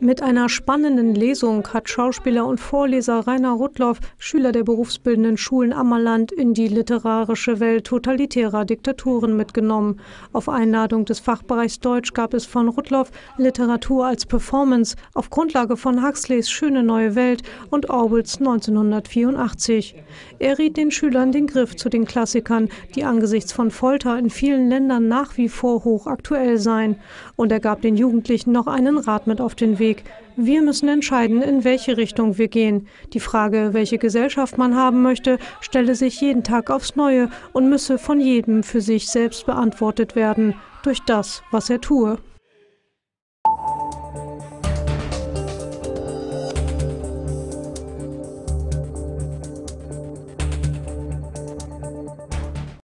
Mit einer spannenden Lesung hat Schauspieler und Vorleser Rainer Rudloff Schüler der berufsbildenden Schulen Ammerland in die literarische Welt totalitärer Diktaturen mitgenommen. Auf Einladung des Fachbereichs Deutsch gab es von Rudloff Literatur als Performance auf Grundlage von Huxleys Schöne neue Welt und Orwells 1984. Er riet den Schülern den Griff zu den Klassikern, die angesichts von Folter in vielen Ländern nach wie vor hochaktuell seien. Und er gab den Jugendlichen noch einen Rat mit auf den Weg. Wir müssen entscheiden, in welche Richtung wir gehen. Die Frage, welche Gesellschaft man haben möchte, stelle sich jeden Tag aufs Neue und müsse von jedem für sich selbst beantwortet werden, durch das, was er tue.